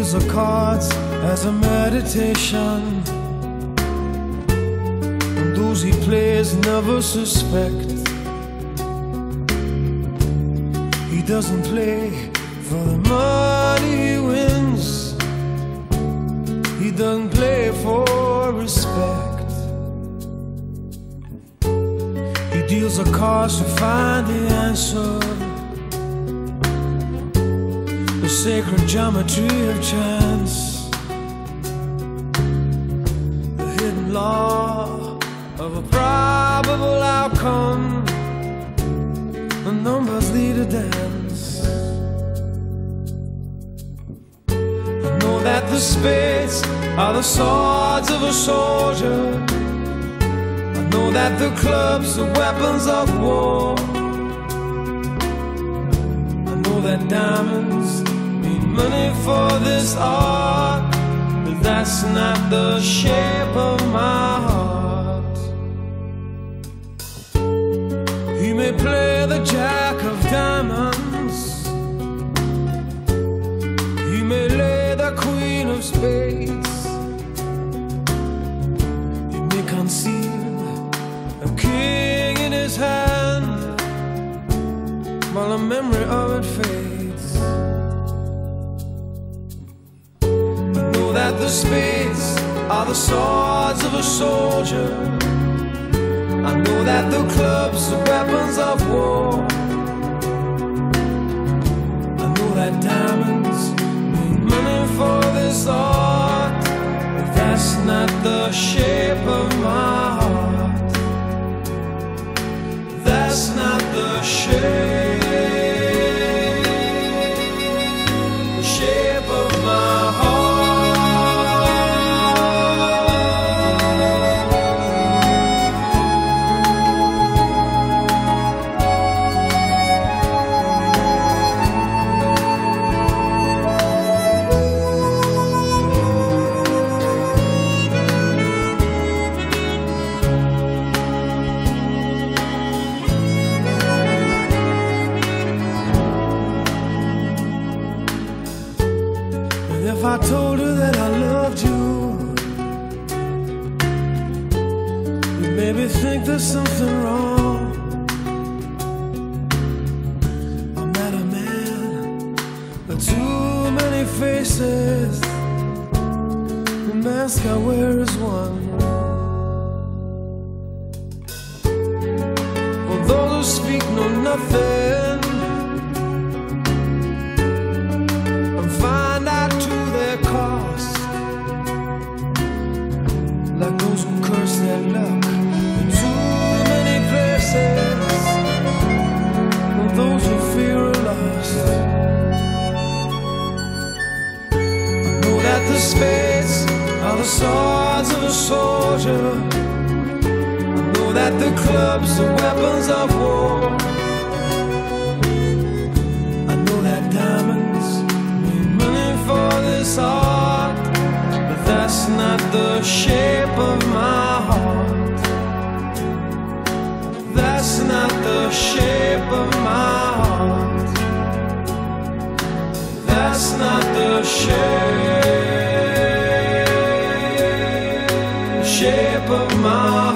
deals the cards as a meditation, and those he plays never suspect. He doesn't play for the money he wins, he doesn't play for respect. He deals the cards to find the answer, the sacred geometry of chance, the hidden law of a probable outcome. The numbers lead a dance. I know that the spades are the swords of a soldier. I know that the clubs are weapons of war. I know that diamonds need money for this art, but that's not the shape of my heart. He may play the jack of diamonds, he may lay the queen of spades, he may conceive a king in his hand while the memory of it fades. I know that the spades are the swords of a soldier. I know that the clubs are weapons of war. I know that diamonds need money for this art, but that's not the shape of my heart. That's not the shape of my heart. If I told her that I loved you, you maybe think there's something wrong. I'm not a man, but too many faces. The mask I wear is one. For those who speak know nothing and find out to their cost, like those who curse their luck in too many places, and those who fear are lost. I know that the spades are the swords of a soldier. I know that the clubs are weapons of war. I know that diamonds need money for this art, but that's not the shape of my heart. That's not the shape of my heart. That's not the shape of my heart.